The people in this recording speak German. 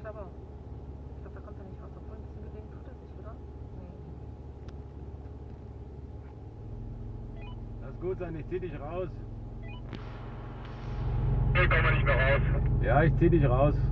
aber. Ich glaube, da kommt er nicht raus. Obwohl ein bisschen bewegen tut er sich, oder? Nee. Lass gut sein, ich zieh dich raus. Nee, komm mal nicht mehr raus. Ja, ich zieh dich raus.